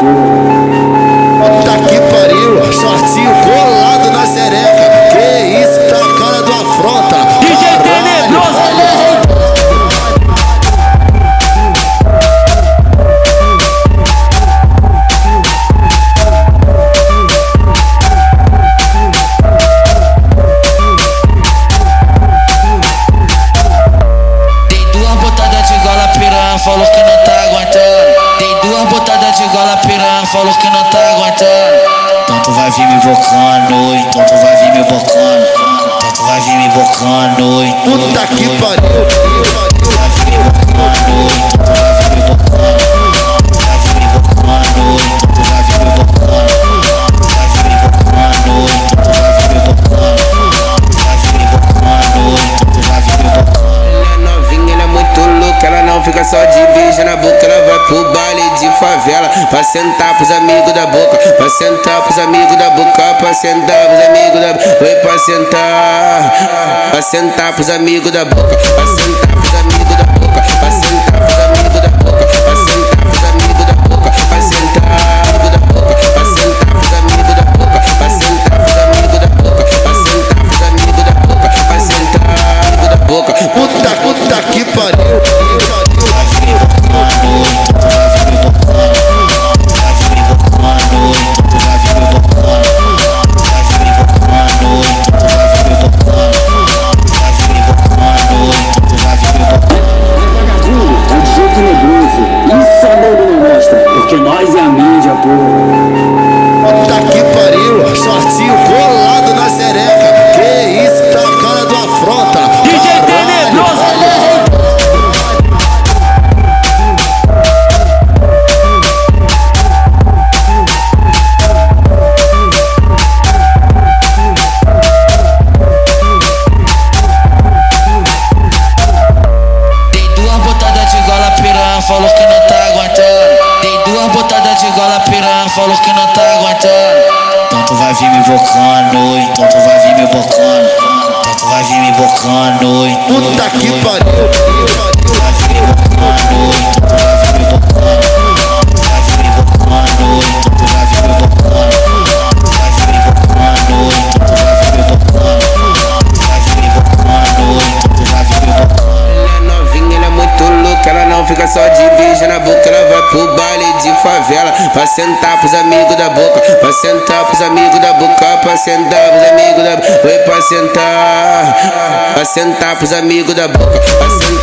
porra. Tá que pariu, shortinho colado na xereca. Que isso, tá a cara do afronta. DJ Tenebroso. Falou que não tá aguentando. Dei duas botadas de gola piranha, falou que não tá aguentando. Então tu vai vir me bocando, então tu vai vir me bocando. Então tu vai vir me bocando. Puta que pariu. Tu vai vir me bocando, então tu vai vir me bocando. Tu vai vir me bocando, então tu vai vir me bocando. Tu vai vir me bocando, então tu vai vir me bocando. Tu vai vir me bocando, então tu vai vir me bocando. Ela é novinha, ela é muito louca, ela não fica só de beijo na boca, ela vai pro baile de favela pra sentar pros amigos da boca, pra sentar pros amigos da boca, pra sentar pros amigos da boca, foi pra sentar pros amigos da boca, pra sentar pros amigos da boca, pra sentar pros amigos da boca, pra sentar pros amigos da boca, pra sentar da boca, pra sentar pros amigos da boca, pra sentar pros amigos da boca, pra sentar pros amigos da boca, pra sentar da boca. Puta que pariu. Porque nós é a mídia, porra. Tá que pariu, shortinho colado na xereca. Que isso, tá a cara do afronta. DJ Tenebroso. Dei duas botadas de gola piranha, falou que não tá aguentando. Dei duas botadas de gola piranha, falou que não tá aguentando. Então tu vai vir me bocando, então tu vai vir me bocando. Então tu vai vir me bocando. Puta que pariu. Tu vai vir me bocando, então tu vai vir me bocando. Tu vai vir me bocando, então tu vai vir me bocando. Tu vai vir me bocando, então tu vai vir me bocando. Tu vai vir me bocando, então tu vai vir me bocando. Ela é novinha, ela é muito louca, ela não fica só de beijo na boca, ela vai pro baile de favela pra sentar pros amigos da boca, pra sentar pros amigos da boca, pra sentar pros amigos da boca, foi pra sentar pros amigos da boca, pra sentar